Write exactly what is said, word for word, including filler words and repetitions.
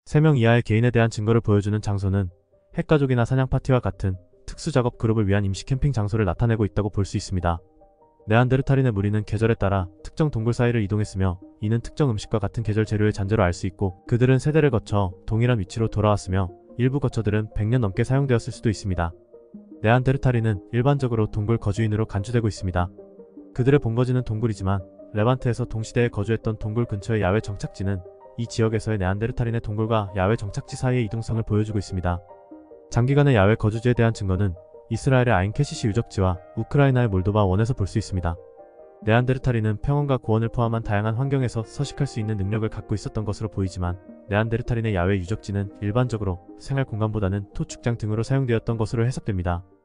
세 명 이하의 개인에 대한 증거를 보여주는 장소는 핵가족이나 사냥 파티와 같은 특수작업 그룹을 위한 임시 캠핑 장소를 나타내고 있다고 볼 수 있습니다. 네안데르탈인의 무리는 계절에 따라 특정 동굴 사이를 이동했으며 이는 특정 음식과 같은 계절 재료의 잔재로 알 수 있고, 그들은 세대를 거쳐 동일한 위치로 돌아왔으며 일부 거처들은 백 년 넘게 사용되었을 수도 있습니다. 네안데르탈인은 일반적으로 동굴 거주인으로 간주되고 있습니다. 그들의 본거지는 동굴이지만 레반트에서 동시대에 거주했던 동굴 근처의 야외 정착지는 이 지역에서의 네안데르탈인의 동굴과 야외 정착지 사이의 이동성을 보여주고 있습니다. 장기간의 야외 거주지에 대한 증거는 이스라엘의 아인케시시 유적지와 우크라이나의 몰도바 원에서 볼 수 있습니다. 네안데르탈인은 평원과 고원을 포함한 다양한 환경에서 서식할 수 있는 능력을 갖고 있었던 것으로 보이지만, 네안데르탈인의 야외 유적지는 일반적으로 생활 공간보다는 토축장 등으로 사용되었던 것으로 해석됩니다.